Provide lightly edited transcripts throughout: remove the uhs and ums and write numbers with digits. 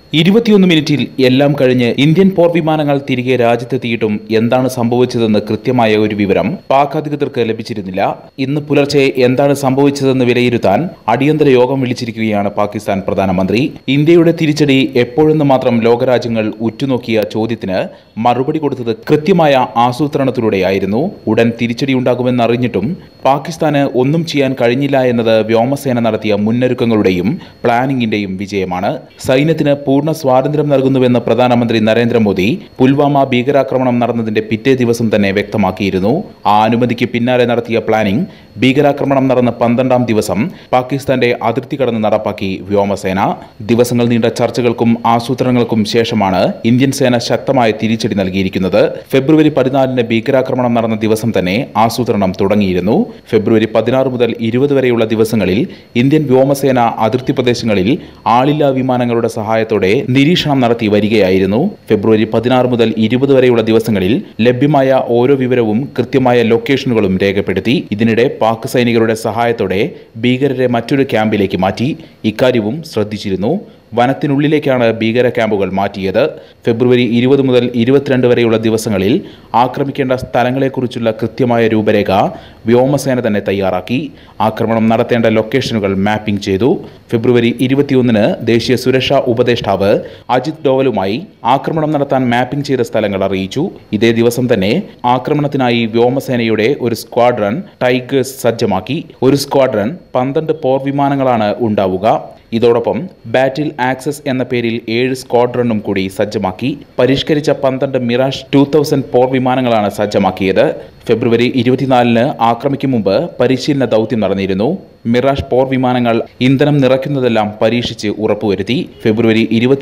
21 മിനിറ്റിൽ എല്ലാം കഴിഞ്ഞ് ഇന്ത്യൻ പോർ വിമാനങ്ങൾ തിരികെ രാജ്യത്തെത്തിയിട്ടും എന്താണ് സംഭവിച്ചതെന്ന് കൃത്യമായ ഒരു വിവരം പാക് അധികൃതർക്ക് ലഭിച്ചിരുന്നില്ല. ഇന്ന് പുലർച്ചെ എന്താണ് സംഭവിച്ചതെന്ന് വിലയിരുത്താൻ അടിയന്തര യോഗം വിളിച്ചിരിക്കുകയാണ് പാകിസ്ഥാൻ പ്രധാനമന്ത്രി. ഇന്ത്യയുടെ തിരിച്ചടി എപ്പോഴെന്ന് മാത്രം ലോകരാജ്യങ്ങൾ ഉറ്റുനോക്കിയ ചോദ്യത്തിന് മറുപടി കൊടുത്തത് കൃത്യമായ ആസൂത്രണത്തിലൂടെയായിരുന്നു. ഉടൻ തിരിച്ചടിയുണ്ടാകുമെന്നറിഞ്ഞിട്ടും പാകിസ്ഥാന് ഒന്നും ചെയ്യാൻ കഴിഞ്ഞില്ല എന്നത് വ്യോമസേന നടത്തിയ മുന്നൊരുക്കങ്ങളുടെയും പ്ലാനിംഗിന്റെയും വിജയമാണ്. സൈന്യത്തിന് പൂർണ്ണ സ്വാതന്ത്ര്യം നൽകുന്നുവെന്ന് പ്രധാനമന്ത്രി നരേന്ദ്രമോദി പുൽവാമ ഭീകരാക്രമണം നടന്നതിന്റെ പിറ്റേ ദിവസം തന്നെ വ്യക്തമാക്കിയിരുന്നു. ആ അനുമതിക്ക് പിന്നാലെ നടത്തിയ പ്ലാനിംഗ് ഭീകരാക്രമണം നടന്ന 12ാം ദിവസം പാകിസ്ഥാന്റെ അതിർത്തി കടന്ന് നടപ്പാക്കി വ്യോമസേന. ദിവസങ്ങൾ നീണ്ട ചർച്ചകൾക്കും ആസൂത്രണങ്ങൾക്കും ശേഷമാണ് ഇന്ത്യൻ സേന ശക്തമായ തിരിച്ചടി നൽകിയിരിക്കുന്നത്. ഫെബ്രുവരി 14-ന് ഭീകരാക്രമണം നടന്ന ദിവസം തന്നെ ആസൂത്രണം തുടങ്ങിയിരുന്നു. ഫെബ്രുവരി 16 മുതൽ 20 വരെയുള്ള ദിവസങ്ങളിൽ ഇന്ത്യൻ വ്യോമസേന അതിർത്തി പ്രദേശങ്ങളിൽ ആളില്ലാ വിമാനങ്ങളുടെ സഹായത്തോടെ നിരീക്ഷണം നടത്തി വരികയായിരുന്നു. ഫെബ്രുവരി 16 മുതൽ 20 വരെയുള്ള ദിവസങ്ങളിൽ ലഭ്യമായ ഓരോ വിവരവും കൃത്യമായ ലൊക്കേഷനുകളും രേഖപ്പെടുത്തി. ഇതിനിടെ പാക് സൈനികരുടെ സഹായത്തോടെ ഭീകരരെ മറ്റൊരു ക്യാമ്പിലേക്ക് മാറ്റി. ഇക്കാര്യവും ശ്രദ്ധിച്ചിരുന്നു. വനത്തിനുള്ളിലേക്കാണ് ഭീകര ക്യാമ്പുകൾ മാറ്റിയത്. ഫെബ്രുവരി 20 മുതൽ 22 വരെയുള്ള ദിവസങ്ങളിൽ ആക്രമിക്കേണ്ട സ്ഥലങ്ങളെക്കുറിച്ചുള്ള കൃത്യമായ രൂപരേഖ വ്യോമസേന തന്നെ തയ്യാറാക്കി. ആക്രമണം നടത്തേണ്ട ലൊക്കേഷനുകൾ മാപ്പിംഗ് ചെയ്തു. ഫെബ്രുവരി 21-ന് ദേശീയ സുരക്ഷാ ഉപദേഷ്ടാവ് അജിത് ഡോവലുമായി ആക്രമണം നടത്താൻ മാപ്പിംഗ് ചെയ്ത സ്ഥലങ്ങൾ അറിയിച്ചു. ഇതേ ദിവസം തന്നെ ആക്രമണത്തിനായി വ്യോമസേനയുടെ ഒരു സ്ക്വാഡ്രൺ ടൈഗേഴ്സ് സജ്ജമാക്കി. ഒരു സ്ക്വാഡ്രൺ 12 പോർ വിമാനങ്ങളാണ് ഉണ്ടാവുക. ഇതോടൊപ്പം ബാറ്റിൽ ആക്സസ് എന്ന പേരിൽ 7 സ്ക്വാഡ്രണും കൂടി സജ്ജമാക്കി. പരിഷ്കരിച്ച 12 മിറാഷ് 2000 പോർ വിമാനങ്ങളാണ് സജ്ജമാക്കിയത്. ഫെബ്രുവരി 24-ന് ആക്രമിക്കും മുമ്പ് പരിശീലന ദൗത്യം നടന്നിരുന്നു. മിറാഷ് പോർ വിമാനങ്ങൾ ഇന്ധനം നിറയ്ക്കുന്നതെല്ലാം പരീക്ഷിച്ച് ഉറപ്പുവരുത്തി. ഫെബ്രുവരി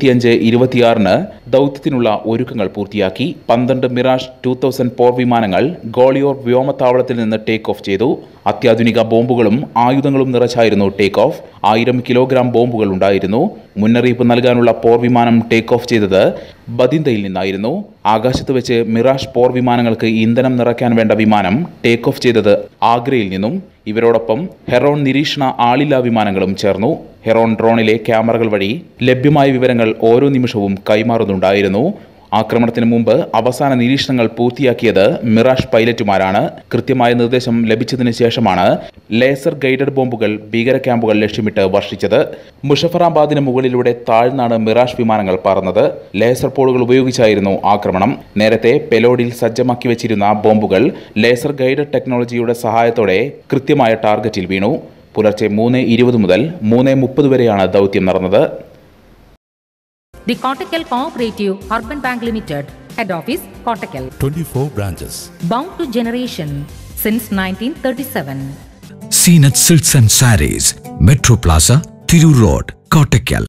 25-26-ന് ദൗത്യത്തിനുള്ള ഒരുക്കങ്ങൾ പൂർത്തിയാക്കി. 12 മിറാഷ് 2000 പോർ വിമാനങ്ങൾ ഗോളിയോർ വ്യോമത്താവളത്തിൽ നിന്ന് ടേക്ക് ഓഫ് ചെയ്തു. അത്യാധുനിക ബോംബുകളും ആയുധങ്ങളും നിറച്ചായിരുന്നു ടേക്ക് ഓഫ്. 1000 കിലോഗ്രാം ബോംബുകൾ ഉണ്ടായിരുന്നു. മുന്നറിയിപ്പ് നൽകാനുള്ള പോർ വിമാനം ടേക്ക് ഓഫ് ചെയ്തത് ബദിന്തയിൽ നിന്നായിരുന്നു. ആകാശത്ത് വെച്ച് മിറാഷ് പോർ വിമാനങ്ങൾക്ക് ഇന്ധനം നിറയ്ക്കാൻ വേണ്ട വിമാനം ടേക്ക് ഓഫ് ചെയ്തത് ആഗ്രയിൽ നിന്നും. ഇവരോടൊപ്പം ഹെറോൺ നിരീക്ഷണ ആളില്ലാ വിമാനങ്ങളും ചേർന്നു. ഹെറോൺ ഡ്രോണിലെ ക്യാമറകൾ വഴി ലഭ്യമായ വിവരങ്ങൾ ഓരോ നിമിഷവും കൈമാറുന്നുണ്ടായിരുന്നു. ആക്രമണത്തിന് മുമ്പ് അവസാന നിരീക്ഷണങ്ങൾ പൂർത്തിയാക്കിയത് മിറാഷ് പൈലറ്റുമാരാണ്. കൃത്യമായ നിർദ്ദേശം ലഭിച്ചതിന് ശേഷമാണ് ലേസർ ഗൈഡഡ് ബോംബുകൾ ഭീകര ക്യാമ്പുകൾ ലക്ഷ്യമിട്ട് വർഷിച്ചത്. മുഷഫറാബാദിന് മുകളിലൂടെ താഴ്ന്നാണ് മിറാഷ് വിമാനങ്ങൾ പറന്നത്. ലേസർ പോളുകൾ ഉപയോഗിച്ചായിരുന്നു ആക്രമണം. നേരത്തെ പെലോഡിൽ സജ്ജമാക്കി വെച്ചിരുന്ന ബോംബുകൾ ലേസർ ഗൈഡഡ് ടെക്നോളജിയുടെ സഹായത്തോടെ കൃത്യമായ ടാർഗറ്റിൽ വീണു. പുലർച്ചെ 3:20 മുതൽ 3:30 വരെയാണ് ദൗത്യം നടന്നത്. The Kottakkal Cooperative Urban Bank Limited, Head Office, Kottakkal. 24 branches. Bound to generation since 1937. Seenat Silks and Sarees, Metro Plaza, Thiru Road, Kottakkal.